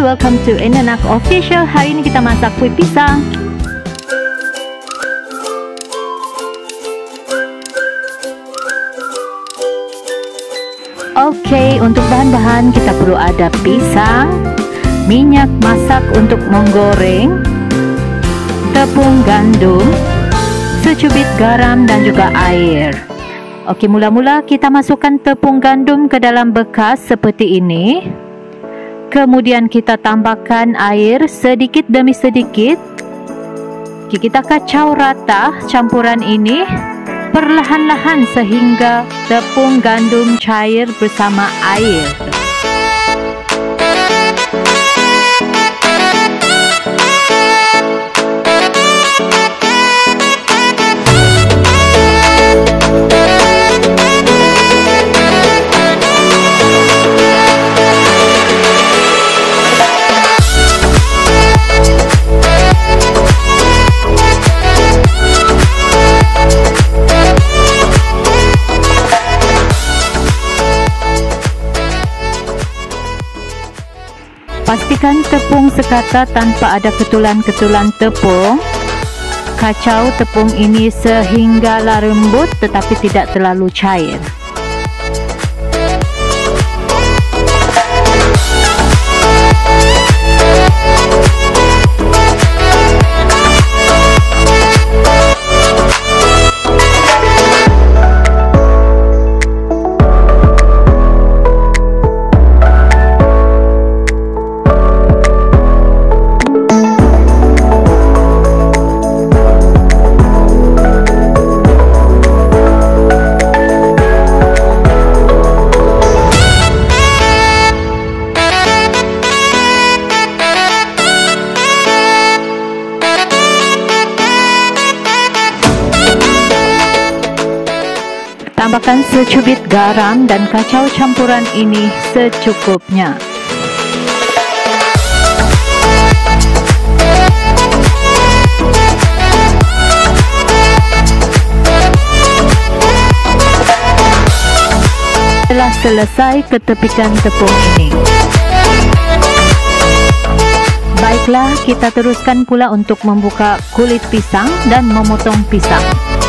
welcome to Enanak Official. Hari ini kita masak kuih pisang. Oke, untuk bahan-bahan kita perlu ada pisang, minyak masak untuk menggoreng, tepung gandum, secubit garam dan juga air. Oke, mula-mula kita masukkan tepung gandum ke dalam bekas seperti ini. Kemudian kita tambahkan air sedikit demi sedikit. Oke, kita kacau rata campuran ini perlahan-lahan sehingga tepung gandum cair bersama air. Pastikan tepung sekata tanpa ada ketulan-ketulan tepung. Kacau tepung ini sehinggalah lembut tetapi tidak terlalu cair. Tambahkan secubit garam dan kacau campuran ini secukupnya. Setelah selesai, ketepikan tepung ini. Baiklah, kita teruskan pula untuk membuka kulit pisang dan memotong pisang.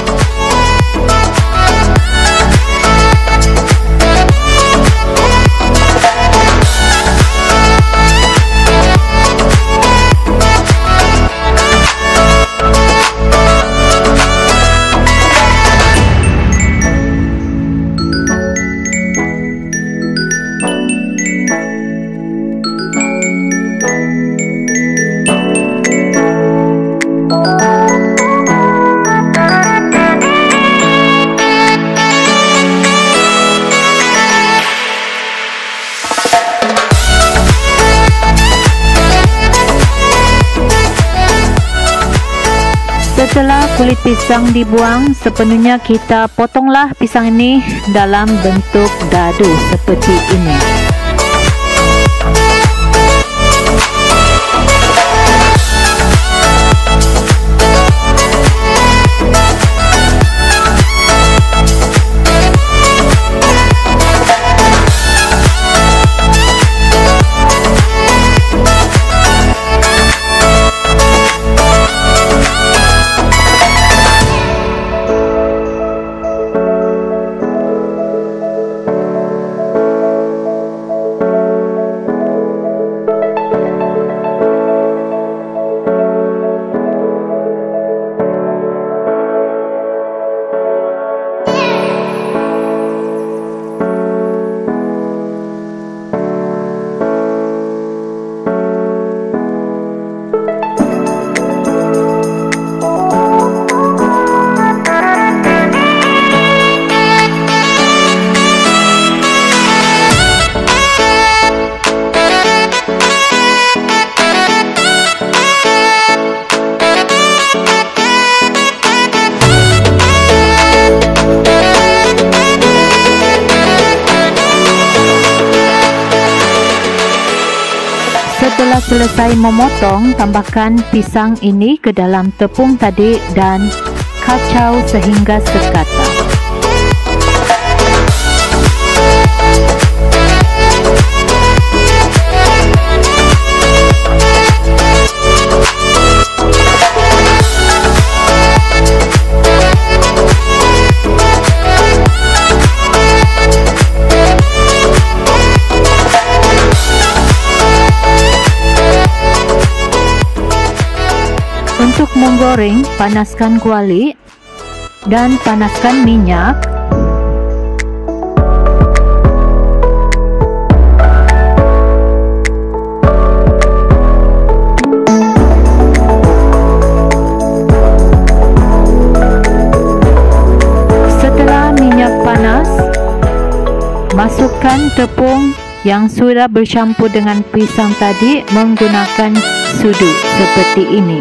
Setelah kulit pisang dibuang sepenuhnya, kita potonglah pisang ini dalam bentuk dadu seperti ini. Setelah selesai memotong, tambahkan pisang ini ke dalam tepung tadi dan kacau sehingga sekata. menggoreng, panaskan kuali dan panaskan minyak. Setelah minyak panas, masukkan tepung yang sudah bercampur dengan pisang tadi menggunakan sudu seperti ini.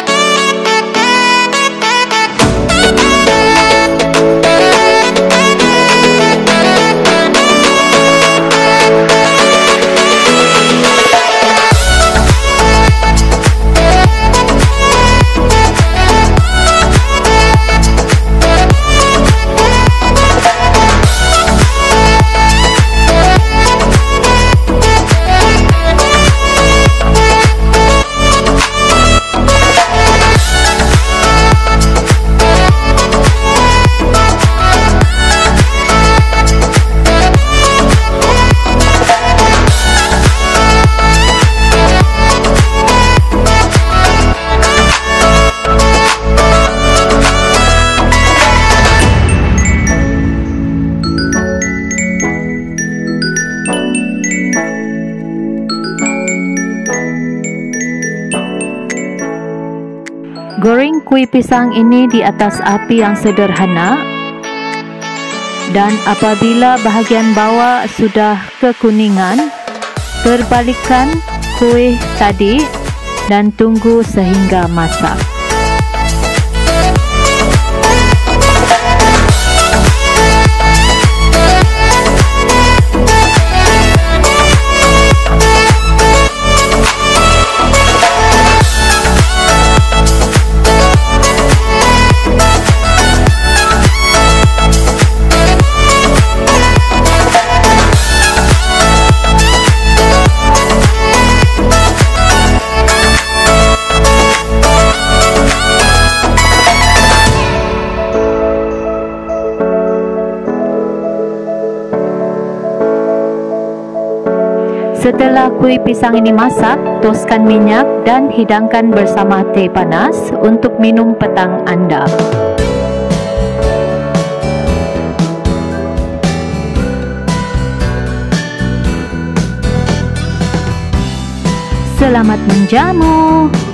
Goreng kuih pisang ini di atas api yang sederhana, dan apabila bahagian bawah sudah kekuningan, terbalikkan kuih tadi dan tunggu sehingga masak. Setelah kuih pisang ini masak, toskan minyak dan hidangkan bersama teh panas untuk minum petang Anda. Selamat menjamu.